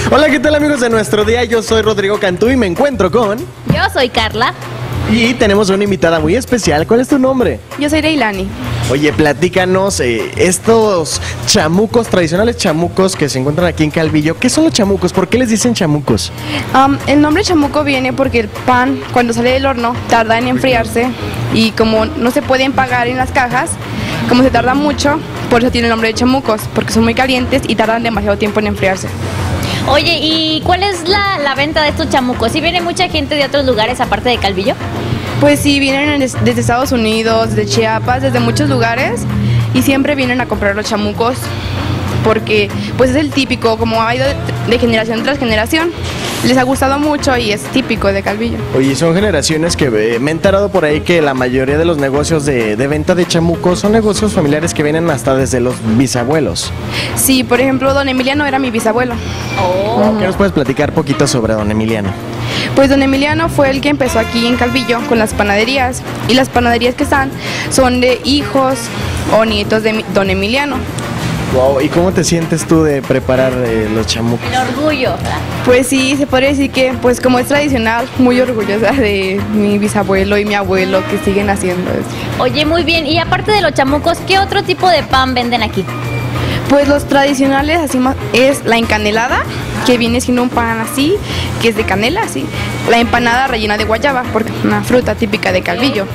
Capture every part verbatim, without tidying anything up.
Hola, ¿qué tal amigos de Nuestro Día? Yo soy Rodrigo Cantú y me encuentro con... Yo soy Carla. Y tenemos una invitada muy especial. ¿Cuál es tu nombre? Yo soy Leilani. Oye, platícanos, eh, estos chamucos, tradicionales chamucos que se encuentran aquí en Calvillo, ¿qué son los chamucos? ¿Por qué les dicen chamucos? Um, el nombre chamuco viene porque el pan, cuando sale del horno, tarda en enfriarse y como no se pueden pagar en las cajas, como se tarda mucho, por eso tiene el nombre de chamucos, porque son muy calientes y tardan demasiado tiempo en enfriarse. Oye, ¿y cuál es la, la venta de estos chamucos? ¿Sí viene mucha gente de otros lugares aparte de Calvillo? Pues sí, vienen desde Estados Unidos, de Chiapas, desde muchos lugares y siempre vienen a comprar los chamucos porque pues es el típico, como ha ido de generación tras generación, les ha gustado mucho y es típico de Calvillo. Oye, son generaciones que eh, me he enterado por ahí que la mayoría de los negocios de, de venta de chamucos son negocios familiares que vienen hasta desde los bisabuelos. Sí, por ejemplo, don Emiliano era mi bisabuelo. Oh. ¿Qué nos puedes platicar poquito sobre don Emiliano? Pues don Emiliano fue el que empezó aquí en Calvillo con las panaderías y las panaderías que están son de hijos o nietos de don Emiliano. Wow, ¿y cómo te sientes tú de preparar eh, los chamucos? El orgullo, ¿verdad? Pues sí, se podría decir que pues como es tradicional, muy orgullosa de mi bisabuelo y mi abuelo que siguen haciendo eso. Oye, muy bien. Y aparte de los chamucos, ¿qué otro tipo de pan venden aquí? Pues los tradicionales así más es la encanelada, que viene siendo un pan así, que es de canela, así. La empanada rellena de guayaba, porque es una fruta típica de Calvillo.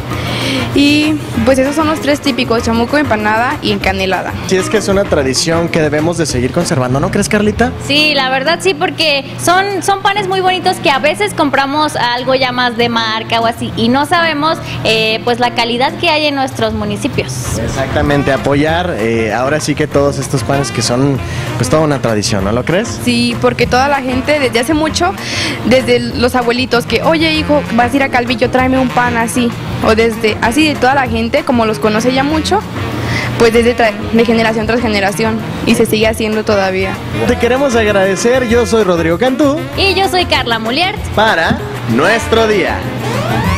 Y pues esos son los tres típicos, chamuco, empanada y encanelada. Si es que es una tradición que debemos de seguir conservando, ¿no crees, Carlita? Sí, la verdad sí, porque son, son panes muy bonitos que a veces compramos algo ya más de marca o así y no sabemos eh, pues la calidad que hay en nuestros municipios. Exactamente, apoyar eh, ahora sí que todos estos panes que son pues toda una tradición, ¿no lo crees? Sí, porque toda la gente desde hace mucho, desde los abuelitos que, oye hijo, vas a ir a Calvillo, tráeme un pan así, o desde así de toda la gente, como los conoce ya mucho, pues desde de generación tras generación y se sigue haciendo todavía. Te queremos agradecer, yo soy Rodrigo Cantú Y yo soy Carla Muliert. para Nuestro Día.